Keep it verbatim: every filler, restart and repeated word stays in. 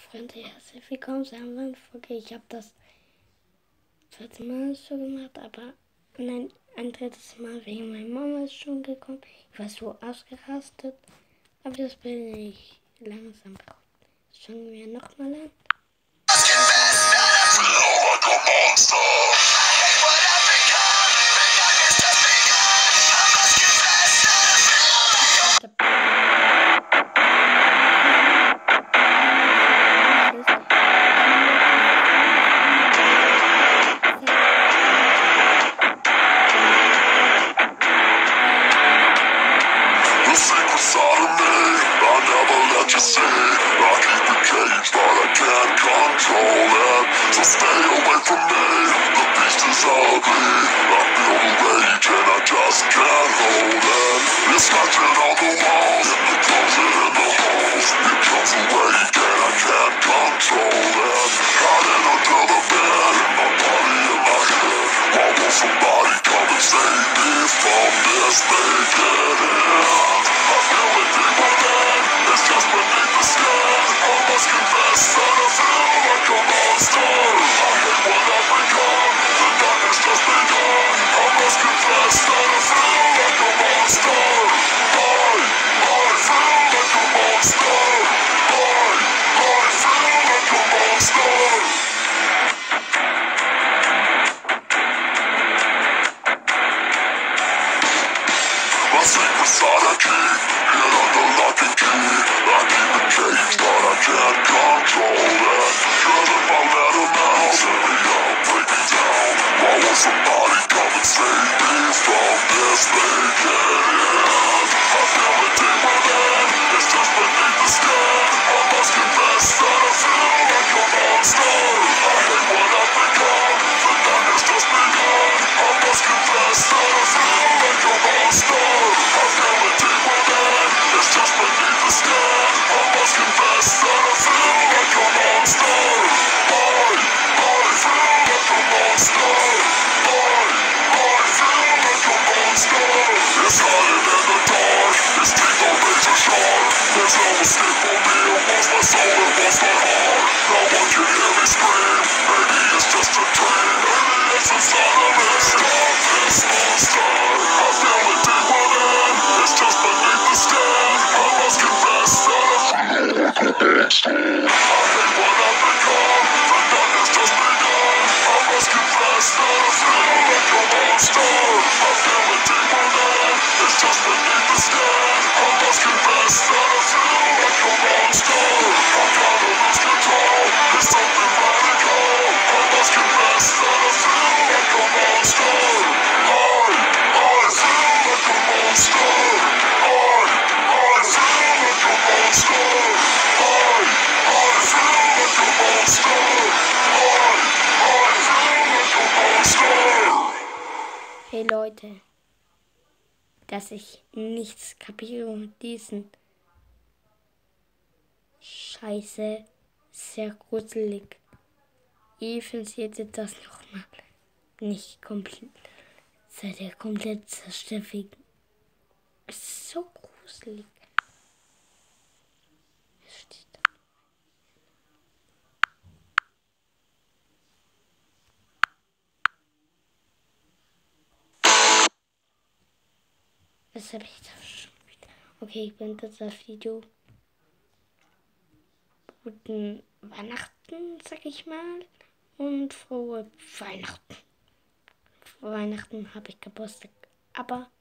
Freunde, herzlich willkommen zu einer neuen Folge. Ich habe das zweite Mal so gemacht, aber nein, ein drittes Mal wegen meiner Mama ist schon gekommen. Ich war so ausgerastet, aber das bin ich langsam raus. Schauen wir nochmal an. Hey Leute, dass ich nichts kapiere mit diesen Scheiße, sehr gruselig. Ich finde jetzt das nochmal nicht komplett, seid ihr komplett zerstört. Es ist so gruselig. Es steht da. Was habe ich da schon wieder? Okay, ich beende das Video. Guten Weihnachten, sag ich mal. Und frohe Weihnachten. Vor Weihnachten habe ich Geburtstag. Aber